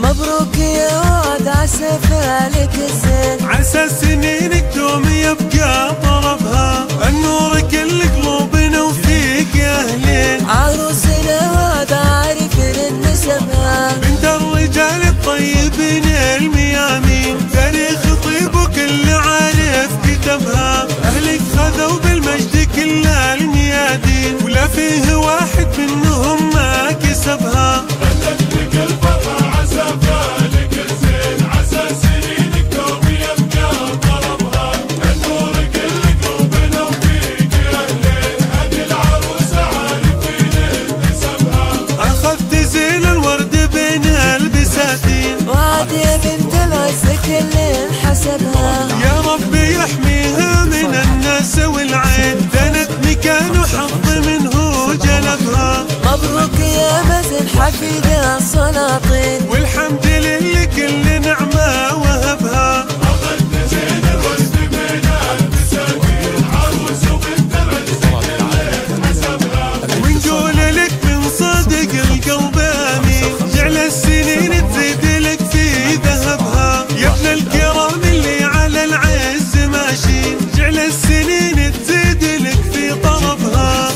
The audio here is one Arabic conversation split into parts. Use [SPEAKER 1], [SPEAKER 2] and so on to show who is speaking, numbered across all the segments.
[SPEAKER 1] مبروك يا واد عسى فالك الزين،
[SPEAKER 2] عسى سنينك دوم يبقى طرفها النور كل قلوبنا وفيك يا اهلين.
[SPEAKER 1] عروسنا واد عارف نسبها
[SPEAKER 2] بنت الرجال الطيبين الميامين، تاريخ طيب وكل عارف كتبها. اهلك خذوا بالمجد كل الميادين، ولا فيه واحد منهم ما كسبها.
[SPEAKER 1] وعد يا بنت العز كل حسبها،
[SPEAKER 2] يا ربي يحميها من الناس والعين، دنت مكان وحظ منه جلبها.
[SPEAKER 1] مبروك يا مازن حفيد السلاطين،
[SPEAKER 2] والحمد لله كل نعمة وهبها. ونقول لك من صدق القلب امين، جعل السنين تزيد لك في ذهبها. يا ابن الكرام اللي على العز ماشي، جعل السنين تزيد لك في طرفها.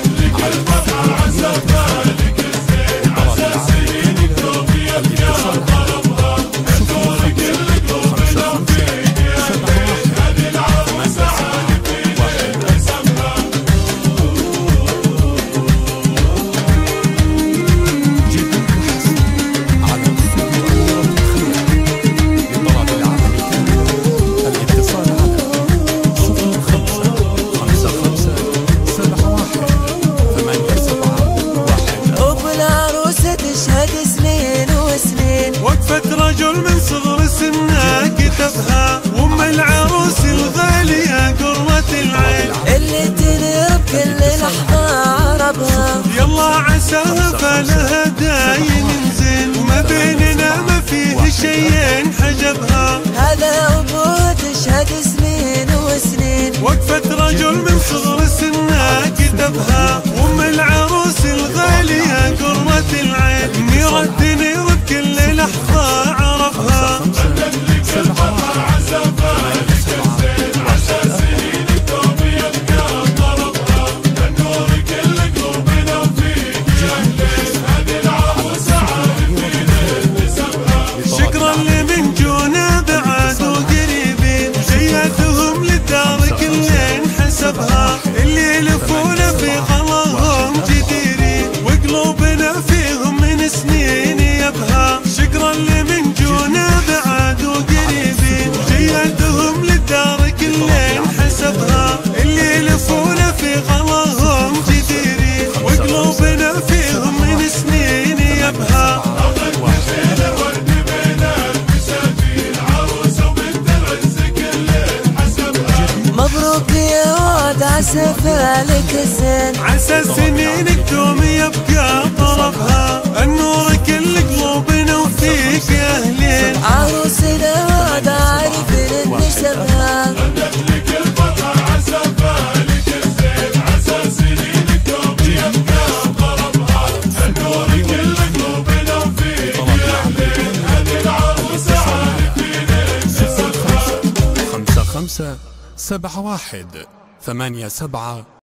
[SPEAKER 2] وقفت رجل من صغر سنه كتبها، وام العروس الغالية قرة العين،
[SPEAKER 1] اللي تنير بكل لحظة عربها.
[SPEAKER 2] يلا عساها فلها داين زين، وما بيننا ما فيه شيء حجبها.
[SPEAKER 1] هذا أبوه تشهد سنين وسنين،
[SPEAKER 2] وقفت رجل من صغر سنه كتبها، وام العروس الغالية قرة العين، نير الدنيا بكل لحظة عرفها. شكرا لمن جونا بعاد وقريبين، جياتهم للدار كلين حسبها. اللي يلفونا في خلاهم جديرين، وقلوبنا فيهم من سنين يبها. شكرا لمن جونا بعاد وقريبين، جياتهم للدار كلين حسبها. اللي يلفونا في خلاهم جديرين، وقلوبنا فيهم من سنين يبها.
[SPEAKER 1] مبروك يا واد عسى فالك الزين،
[SPEAKER 2] عسى سنينك دوم يبقى طرفها النور كل قلوبنا وفيك يا اهلين.
[SPEAKER 1] عروسنا واد عارف نسبها
[SPEAKER 3] خمسة 7 1 8 7